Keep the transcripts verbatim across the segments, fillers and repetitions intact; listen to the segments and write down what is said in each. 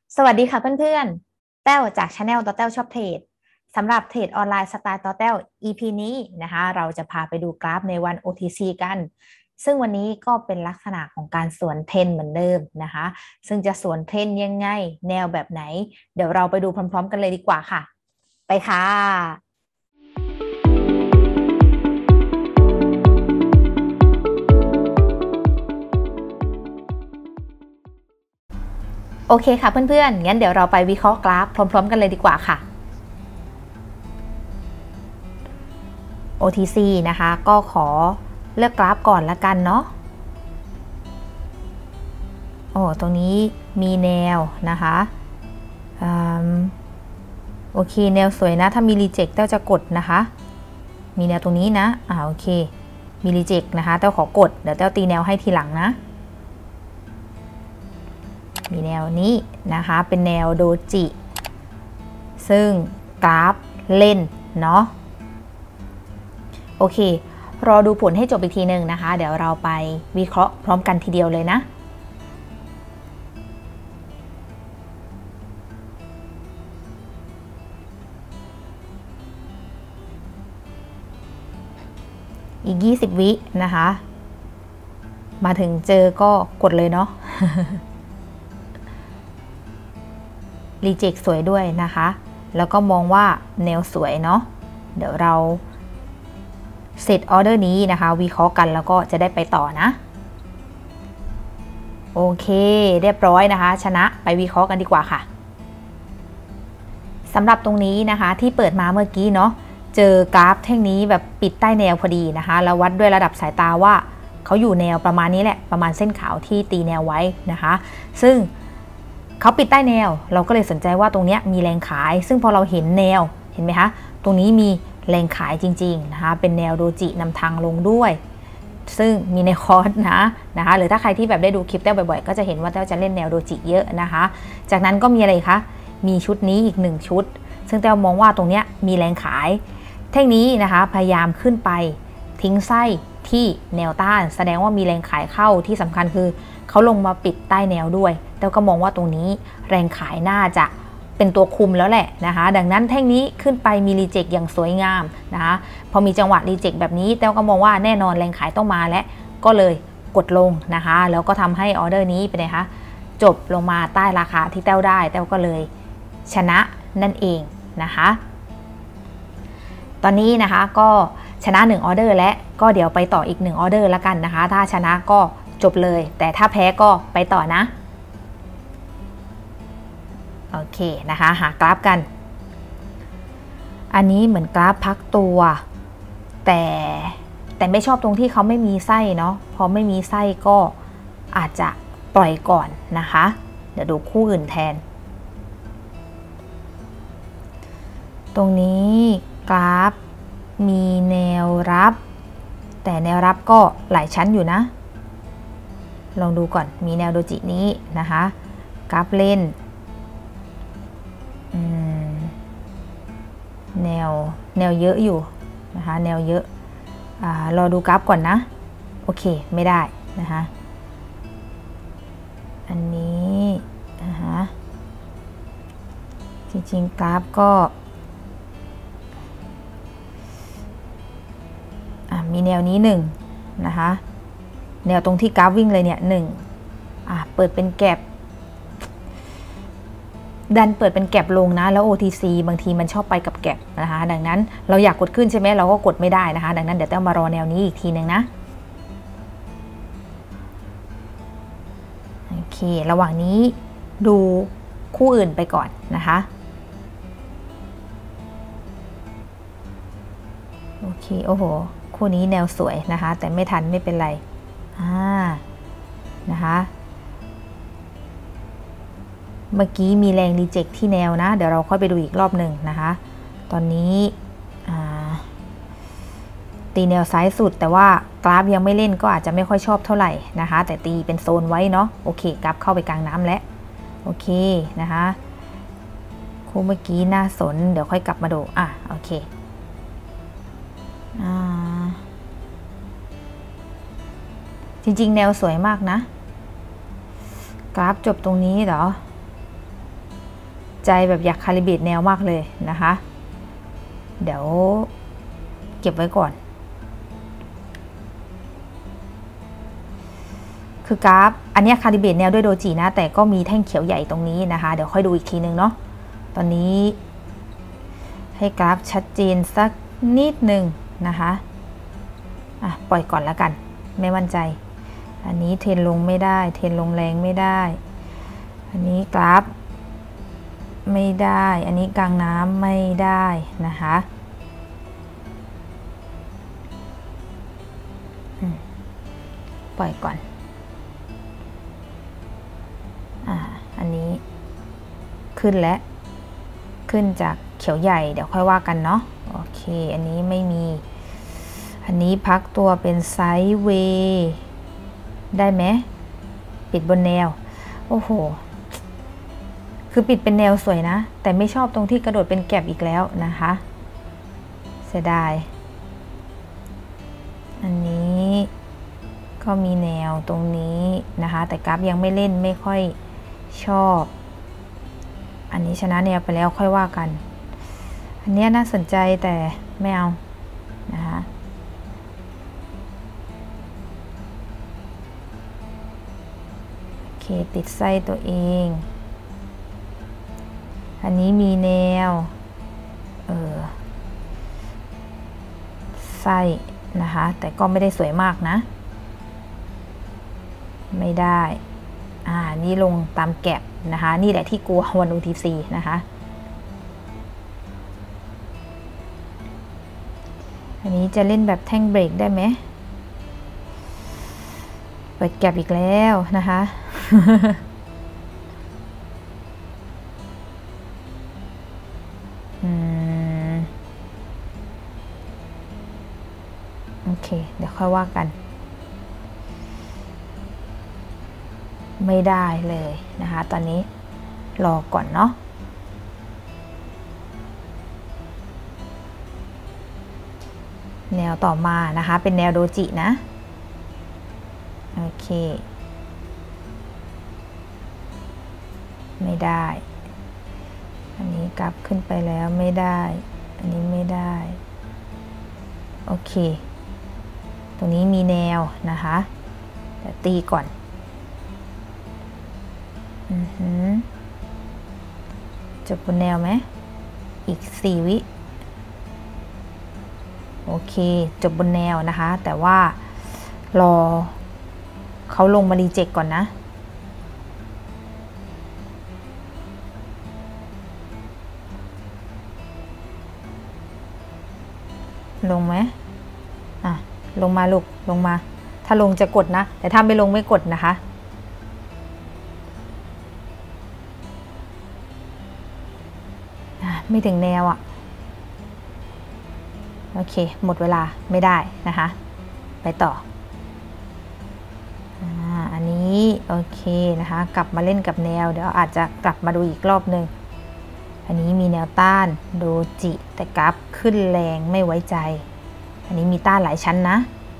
สวัสดีค่ะเพื่อนๆแต้วจากชาแนลต่อแต้วชอบเทรดสำหรับเทรดออนไลน์สไตล์ต่อแต้ว อี พี นี้นะคะเราจะพาไปดูกราฟในวัน โอ ที ซี กันซึ่งวันนี้ก็เป็นลักษณะของการสวนเทรนเหมือนเดิมนะคะซึ่งจะสวนเทรนยังไงแนวแบบไหนเดี๋ยวเราไปดูพร้อมๆกันเลยดีกว่าค่ะไปค่ะโอเคค่ะเพื่อนๆงั้นเดี๋ยวเราไปวิเคราะห์กราฟพร้อมๆกันเลยดีกว่าค่ะ โอ ที ซี นะคะก็ขอเลือกกราฟก่อนละกันเนาะโอ้ตรงนี้มีแนวนะคะโอเคแนวสวยนะถ้ามีรีเจ็คเต้าจะกดนะคะมีแนวตรงนี้นะอ่าโอเคมีรีเจ็คนะคะเต้าขอกดเดี๋ยวเต้าตีแนวให้ทีหลังนะมีแนวนี้นะคะเป็นแนวโดจิ ซึ่งกราฟเล่นเนาะโอเครอดูผลให้จบอีกทีหนึ่งนะคะเดี๋ยวเราไปวิเคราะห์พร้อมกันทีเดียวเลยนะอีกยี่สิบวินะคะมาถึงเจอก็กดเลยเนาะรีเจ็คสวยด้วยนะคะแล้วก็มองว่าแนวสวยเนาะเดี๋ยวเราเสร็จออเดอร์นี้นะคะวิเคราะห์กันแล้วก็จะได้ไปต่อนะโอเคเรียบร้อยนะคะชนะไปวิเคราะห์กันดีกว่าค่ะสำหรับตรงนี้นะคะที่เปิดมาเมื่อกี้เนาะเจอกราฟแท่งนี้แบบปิดใต้แนวพอดีนะคะแล้ววัดด้วยระดับสายตาว่าเขาอยู่แนวประมาณนี้แหละประมาณเส้นขาวที่ตีแนวไว้นะคะซึ่งเขาปิดใต้แนวเราก็เลยสนใจว่าตรงนี้มีแรงขายซึ่งพอเราเห็นแนวเห็นไหมคะตรงนี้มีแรงขายจริงๆนะคะเป็นแนวโดจินำทางลงด้วยซึ่งมีในคอร์สนะนะคะหรือถ้าใครที่แบบได้ดูคลิปแต้วบ่อยๆก็จะเห็นว่าแต้วจะเล่นแนวโดจิเยอะนะคะจากนั้นก็มีอะไรคะมีชุดนี้อีกหนึ่งชุดซึ่งแต้วมองว่าตรงนี้มีแรงขายแท่งนี้นะคะพยายามขึ้นไปทิ้งไส้ที่แนวต้านแสดงว่ามีแรงขายเข้าที่สำคัญคือเขาลงมาปิดใต้แนวด้วยแต้วก็มองว่าตรงนี้แรงขายน่าจะเป็นตัวคุมแล้วแหละนะคะดังนั้นแท่งนี้ขึ้นไปมีรีเจ็คอย่างสวยงามนะคะพอมีจังหวะรีเจ็คแบบนี้แต้วก็มองว่าแน่นอนแรงขายต้องมาและก็เลยกดลงนะคะแล้วก็ทำให้ออเดอร์นี้เป็นไงคะจบลงมาใต้ราคาที่แต้วได้แต้วก็เลยชนะนั่นเองนะคะตอนนี้นะคะก็ชนะหนึ่งออเดอร์และก็เดี๋ยวไปต่ออีกหนึ่งออเดอร์แล้วกันนะคะถ้าชนะก็จบเลยแต่ถ้าแพ้ก็ไปต่อนะโอเคนะคะหากราฟกันอันนี้เหมือนกราฟพักตัวแต่แต่ไม่ชอบตรงที่เขาไม่มีไส้เนาะพอไม่มีไส้ก็อาจจะปล่อยก่อนนะคะเดี๋ยวดูคู่อื่นแทนตรงนี้กราฟมีแนวรับแต่แนวรับก็หลายชั้นอยู่นะลองดูก่อนมีแนวโดจินี้นะคะกราฟเล่นแนวแนวเยอะอยู่นะคะแนวเยอะอ่ารอดูกราฟก่อนนะโอเคไม่ได้นะคะอันนี้นะคะจริงๆกราฟก็มีแนวนี้หนึ่งนะคะแนวตรงที่กราฟวิ่งเลยเนี่ยหนึ่งอ่ะเปิดเป็นแก็บดันเปิดเป็นแก็บลงนะแล้ว โอ ที ซี บางทีมันชอบไปกับแก็บนะคะดังนั้นเราอยากกดขึ้นใช่ไหมเราก็กดไม่ได้นะคะดังนั้นเดี๋ยวต้องมารอแนวนี้อีกทีหนึ่งนะโอเคระหว่างนี้ดูคู่อื่นไปก่อนนะคะโอเคโอ้โหคู่นี้แนวสวยนะคะแต่ไม่ทันไม่เป็นไรอ่านะคะเมื่อกี้มีแรงรีเจ็คที่แนวนะเดี๋ยวเราค่อยไปดูอีกรอบหนึ่งนะคะตอนนี้ตีแนวซ้ายสุดแต่ว่ากราฟยังไม่เล่นก็อาจจะไม่ค่อยชอบเท่าไหร่นะคะแต่ตีเป็นโซนไว้เนาะโอเคกราฟเข้าไปกลางน้ำแล้วโอเคนะคะคู่เมื่อกี้น่าสนเดี๋ยวค่อยกลับมาดูอ่ะโอเคจริงๆแนวสวยมากนะกราฟจบตรงนี้เหรอใจแบบอยากคาลิเบรตแนวมากเลยนะคะเดี๋ยวเก็บไว้ก่อนคือกราฟอันนี้คาลิเบรตแนวด้วยโดจินะแต่ก็มีแท่งเขียวใหญ่ตรงนี้นะคะเดี๋ยวค่อยดูอีกทีนึงเนาะตอนนี้ให้กราฟชัดเจนสักนิดนึงนะคะอ่ะปล่อยก่อนแล้วกันไม่มั่นใจอันนี้เทรนลงไม่ได้เทรนลงแรงไม่ได้อันนี้กราฟไม่ได้อันนี้กลางน้ำไม่ได้นะคะปล่อยก่อนอ่าอันนี้ขึ้นแล้วขึ้นจากเขียวใหญ่เดี๋ยวค่อยว่ากันเนาะโอเคอันนี้ไม่มีอันนี้พักตัวเป็นไซด์เวย์ได้ไหมปิดบนแนวโอ้โหคือปิดเป็นแนวสวยนะแต่ไม่ชอบตรงที่กระโดดเป็นแก็บอีกแล้วนะคะเสียดายอันนี้ก็มีแนวตรงนี้นะคะแต่กราฟยังไม่เล่นไม่ค่อยชอบอันนี้ชนะแนวไปแล้วค่อยว่ากันอันนี้น่าสนใจแต่ไม่เอานะคะโอเคติดไส้ตัวเองอันนี้มีแนวเออไส้นะคะแต่ก็ไม่ได้สวยมากนะไม่ได้อ่านี่ลงตามแก็บนะคะนี่แหละที่กลัววัน โอ ที ซี นะคะอันนี้จะเล่นแบบแท่งเบรกได้ไหมเปิดแก็บอีกแล้วนะคะอืมโอเคเดี๋ยวค่อยว่ากันไม่ได้เลยนะคะตอนนี้รอก่อนเนาะแนวต่อมานะคะเป็นแนวโดจินะโอเคไม่ได้อันนี้กลับขึ้นไปแล้วไม่ได้อันนี้ไม่ได้โอเคตรงนี้มีแนวนะคะแต่ตีก่อนอือหือจบบนแนวไหมอีกสี่วิโอเคจบบนแนวนะคะแต่ว่ารอเขาลงมารีเจ็คก่อนนะลงไหมอ่ะลงมาลูกลงมาถ้าลงจะกดนะแต่ถ้าไม่ลงไม่กดนะคะไม่ถึงแนวอ่ะโอเคหมดเวลาไม่ได้นะคะไปต่ออ่าอันนี้โอเคนะคะกลับมาเล่นกับแนวเดี๋ยวอาจจะกลับมาดูอีกรอบหนึ่งอันนี้มีแนวต้านโดจิแต่กราฟขึ้นแรงไม่ไว้ใจอันนี้มีต้านหลายชั้นนะ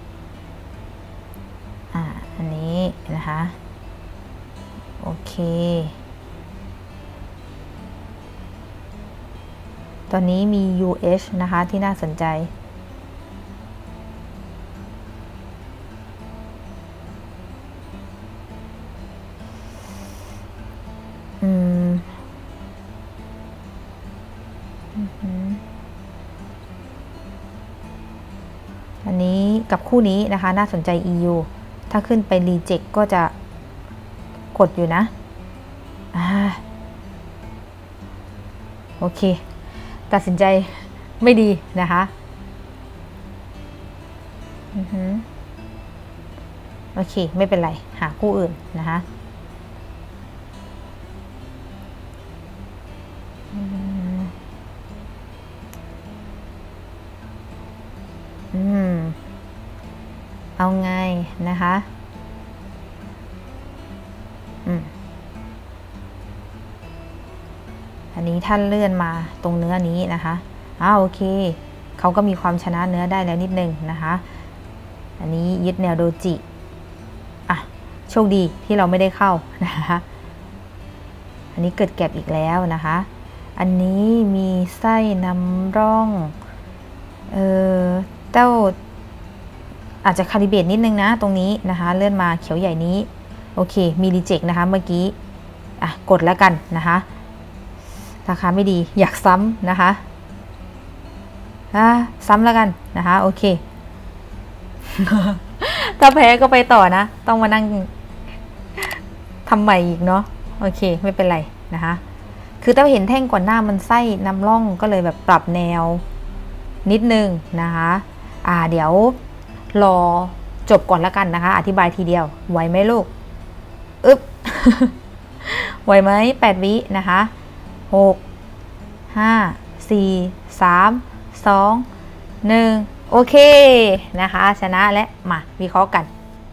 อ่าอันนี้นะคะโอเคตอนนี้มี ยู เอช นะคะที่น่าสนใจอืมอันนี้กับคู่นี้นะคะน่าสนใจ อี ยู ถ้าขึ้นไปรีเจ็คก็จะกดอยู่นะอ่าโอเคตัดสินใจไม่ดีนะคะอือฮึโอเคไม่เป็นไรหาคู่อื่นนะคะอืมเอาไงนะคะอืมอันนี้ท่านเลื่อนมาตรงเนื้อนี้นะคะอ้าโอเคเขาก็มีความชนะเนื้อได้แล้วนิดนึงนะคะอันนี้ยึดแนวโดจิอ่ะโชคดีที่เราไม่ได้เข้านะคะอันนี้เกิดแก็บอีกแล้วนะคะอันนี้มีไส้นำร่องเออเต้าอาจจะคาลิเบรตนิดนึงนะตรงนี้นะคะเลื่อนมาเขียวใหญ่นี้โอเคมีรีเจ็คนะคะเมื่อกี้อ่ะกดแล้วกันนะคะราคาไม่ดีอยากซ้ำนะคะอ่ะซ้ำแล้วกันนะคะโอเค ถ้าแพ้ก็ไปต่อนะต้องมานั่งทำใหม่อีกเนาะโอเคไม่เป็นไรนะคะคือถ้าเห็นแท่งก่อนหน้ามันไส้นำร่องก็เลยแบบปรับแนวนิดนึงนะคะอ่าเดี๋ยวรอจบก่อนแล้วกันนะคะอธิบายทีเดียวไหวไหมลูกอึ๊บ ไหวไหมแปดวินะคะหกห้าสี่สามสองหนึ่งโอเคนะคะชนะและมาวิเคราะห์กัน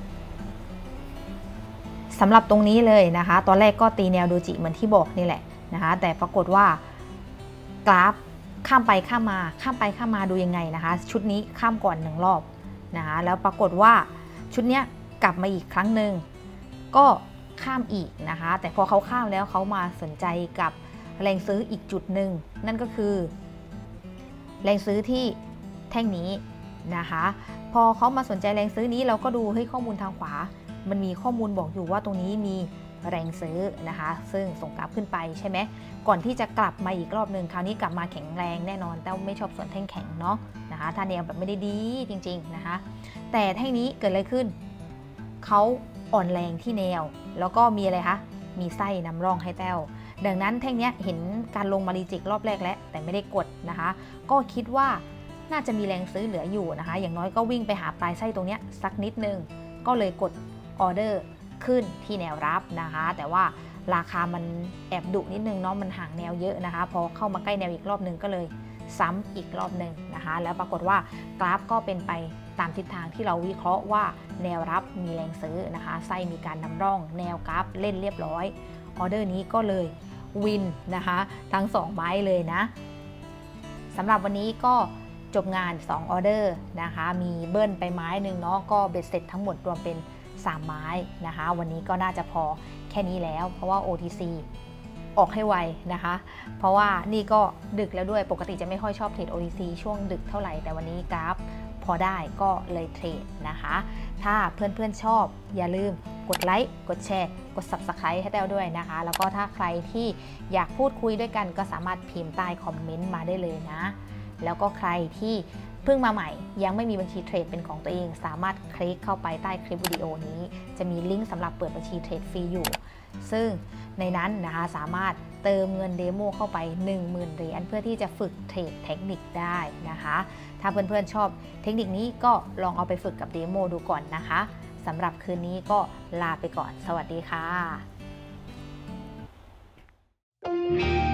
สำหรับตรงนี้เลยนะคะตอนแรกก็ตีแนวโดจิเหมือนที่บอกนี่แหละนะคะแต่ปรากฏว่ากราฟข้ามไปข้ามมาข้ามไปข้ามมาดูยังไงนะคะชุดนี้ข้ามก่อนหนึ่งรอบนะคะแล้วปรากฏว่าชุดนี้กลับมาอีกครั้งหนึ่งก็ข้ามอีกนะคะแต่พอเขาข้ามแล้วเขามาสนใจกับแรงซื้ออีกจุดหนึ่งนั่นก็คือแรงซื้อที่แท่งนี้นะคะพอเขามาสนใจแรงซื้อนี้เราก็ดูให้ข้อมูลทางขวามันมีข้อมูลบอกอยู่ว่าตรงนี้มีแรงซื้อนะคะซึ่งส่งกราฟขึ้นไปใช่ไหมก่อนที่จะกลับมาอีกรอบหนึ่งคราวนี้กลับมาแข็งแรงแน่นอนแต่ไม่ชอบส่วนแท่งแข็งเนาะนะคะถ้าแนวแบบไม่ได้ดีจริงๆนะคะแต่แท่งนี้เกิดอะไรขึ้นเขาอ่อนแรงที่แนวแล้วก็มีอะไรคะมีไส้นำร่องให้แต้วดังนั้นแท่งนี้เห็นการลงมารีเจ็ครอบแรกแล้วแต่ไม่ได้กดนะคะก็คิดว่าน่าจะมีแรงซื้อเหลืออยู่นะคะอย่างน้อยก็วิ่งไปหาปลายไส้ตรงนี้สักนิดนึงก็เลยกดออเดอร์ขึ้นที่แนวรับนะคะแต่ว่าราคามันแอบดุนิดนึงเนาะมันห่างแนวเยอะนะคะพอเข้ามาใกล้แนวอีกรอบนึงก็เลยซ้ำอีกรอบหนึ่งนะคะแล้วปรากฏว่ากราฟก็เป็นไปตามทิศทางที่เราวิเคราะห์ว่าแนวรับมีแรงซื้อนะคะไส้มีการนำร่องแนวกราฟเล่นเรียบร้อยออเดอร์นี้ก็เลยวินนะคะทั้งสองไม้เลยนะสำหรับวันนี้ก็จบงานสองออเดอร์นะคะมีเบิ้ลไปไม้หนึ่งเนาะก็เบ็ดเสร็จทั้งหมดรวมเป็นสามไม้นะคะวันนี้ก็น่าจะพอแค่นี้แล้วเพราะว่า โอ ที ซี ออกให้ไวนะคะเพราะว่านี่ก็ดึกแล้วด้วยปกติจะไม่ค่อยชอบเทรด โอ ที ซี ช่วงดึกเท่าไหร่แต่วันนี้กราฟพอได้ก็เลยเทรดนะคะถ้าเพื่อนๆชอบอย่าลืมกดไลค์กดแชร์กด ซับสไครบ์ ให้แต้วด้วยนะคะแล้วก็ถ้าใครที่อยากพูดคุยด้วยกันก็สามารถพิมพ์ใต้คอมเมนต์มาได้เลยนะแล้วก็ใครที่เพิ่งมาใหม่ยังไม่มีบัญชีเทรดเป็นของตัวเองสามารถคลิกเข้าไปใต้คลิปวิดีโอนี้จะมีลิงก์สำหรับเปิดบัญชีเทรดฟรีอยู่ซึ่งในนั้นนะคะสามารถเติมเงินเดโมเข้าไป หนึ่งหมื่น เหรียญเพื่อที่จะฝึกเทรดเทคนิคได้นะคะถ้าเพื่อนๆชอบเทคนิคนี้ก็ลองเอาไปฝึกกับเดโมดูก่อนนะคะสำหรับคืนนี้ก็ลาไปก่อนสวัสดีค่ะ